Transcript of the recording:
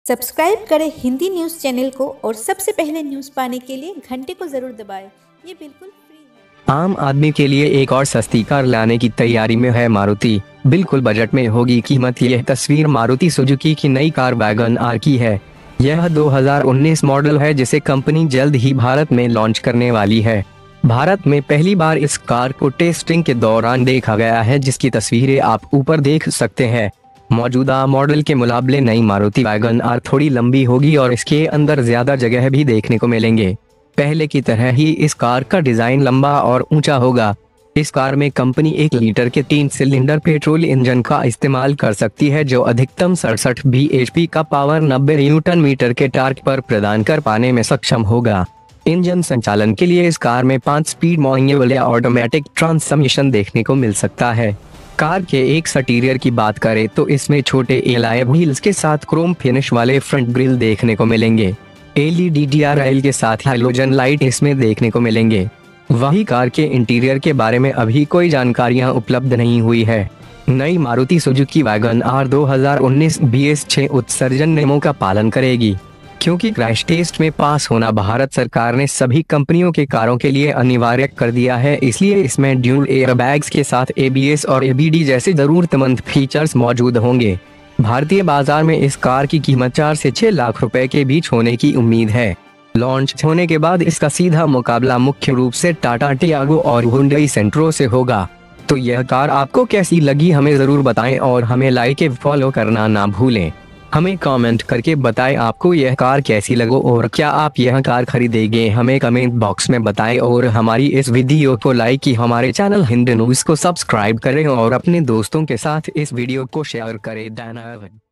Subscribe करें Hindi news channel को और सबसे पहले न्यूज़ पाने के लिए घंटे को ज़रूर दबाएं। ये बिल्कुल फ्री है। आम आदमी के लिए एक और सस्ती कार लाने की तैयारी में है मारुति। बिल्कुल बजट में होगी कीमत। यह तस्वीर मारुति सुजुकी की नई कार वैगन आर की है। यह 2019 मॉडल है जिसे कंपनी जल्द ही भारत में लॉन्च करने वाली है। भारत में पहली बार इस कार को टेस्टिंग के दौरान देखा गया है, जिसकी तस्वीरें आप ऊपर देख सकते हैं। मौजूदा मॉडल के मुकाबले नई मारुति वैगन आर थोड़ी लंबी होगी और इसके अंदर ज्यादा जगह भी देखने को मिलेंगे। पहले की तरह ही इस कार का डिजाइन लंबा और ऊंचा होगा। इस कार में कंपनी 1 लीटर के 3 सिलेंडर पेट्रोल इंजन का इस्तेमाल कर सकती है, जो अधिकतम 67 bhp का पावर 90 न्यूटन मीटर के टार्क पर प्रदान कर पाने में सक्षम होगा। इंजन संचालन के लिए इस कार में 5 स्पीड मैनुअल या ऑटोमेटिक ट्रांसमिशन देखने को मिल सकता है। कार के एक्सटीरियर की बात करें तो इसमें छोटे एलॉय व्हील्स के साथ क्रोम फिनिश वाले फ्रंट ग्रिल देखने को मिलेंगे। LED DRL के साथ हैलोजन लाइट इसमें देखने को मिलेंगे। वही कार के इंटीरियर के बारे में अभी कोई जानकारियां उपलब्ध नहीं हुई है। नई Maruti Suzuki wagon are 2019 BS6 उत्सर्जन नियमों का पालन करेगी। क्योंकि क्रैश टेस्ट में पास होना भारत सरकार ने सभी कंपनियों के कारों के लिए अनिवार्य कर दिया है, इसलिए इसमें ड्यूल एयरबैग्स के साथ ABS और ABD जैसे जरूरतमंद फीचर्स मौजूद होंगे। भारतीय बाजार में इस कार की कीमत 4 से 6 लाख रुपए के बीच होने की उम्मीद है। लॉन्च होने के बाद इसका सीधा मुकाबला मुख्य रूप से टाटा टियागो और हुंडई सेंट्रो से होगा। तो यह कार आपको कैसी लगी हमें जरूर बताएं और हमें लाइक एवं फॉलो करना ना भूलें। हमें कमेंट करके बताएं आपको यह कार कैसी लगी और क्या आप यह कार खरीदेंगे, हमें कमेंट बॉक्स में बताएं। और हमारी इस वीडियो को लाइक की हमारे चैनल हिंदी न्यूज़ को सब्सक्राइब करें और अपने दोस्तों के साथ इस वीडियो को शेयर करें। धन्यवाद।